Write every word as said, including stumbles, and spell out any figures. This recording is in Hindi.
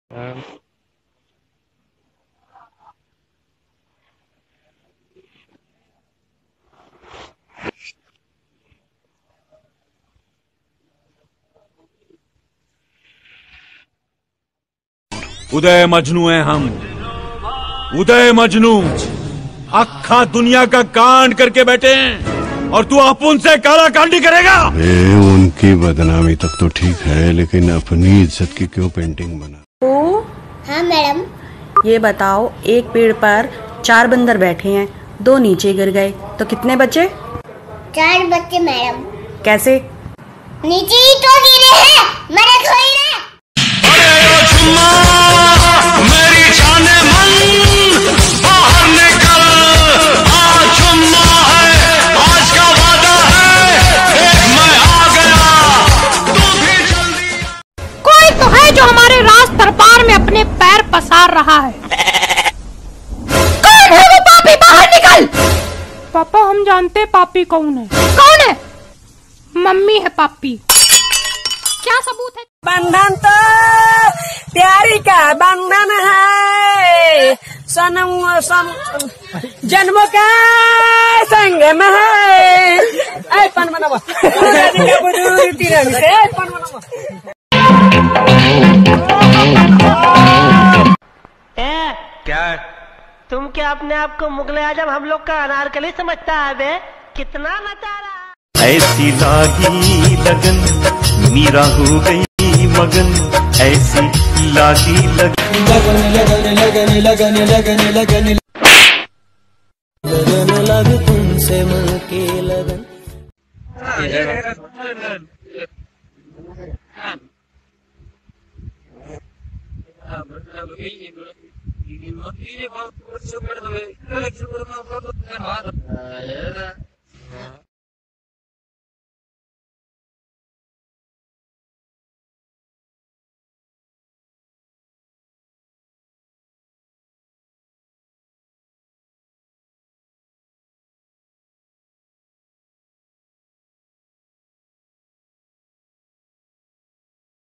उदय मजनू है हम, उदय मजनू। अक्खा दुनिया का कांड करके बैठे हैं और तू अपुन से काला कांडी करेगा। ए, उनकी बदनामी तक तो ठीक है, लेकिन अपनी इज्जत की क्यों पेंटिंग बना। ओ, हाँ मैडम। ये बताओ, एक पेड़ पर चार बंदर बैठे हैं, दो नीचे गिर गए तो कितने बचे? चार बच्चे मैडम। कैसे? नीचे ही तो गिरे हैं, मरे थोड़ी ना। मेरी जाने मन बाहर निकल, आज जुम्मा है, आज का वादा है, मैं आ गया, तू भी जल्दी। कोई तो है जो हमारे राज दरबार में अपने पैर पसार रहा है। कौन है वो पापी? बाहर निकल। पापा, हम जानते हैं पापी कौन है। कौन है? मम्मी है पापी। क्या सबूत है? बंधन तो प्यारी का बंधन है, सनम सम जन्मों का संगम है। ऐ पन बनावा क्या? तुम क्या अपने आप को मुगल आजम हम लोग का अनारकली समझता है बे? कितना नचा रहा। ऐसी लागी लगन मीरा हो गई मगन, ऐसी लागी लगन लगन लगन लगन लगन लगन लगन लगन लग तुमसे मन के लगन। ये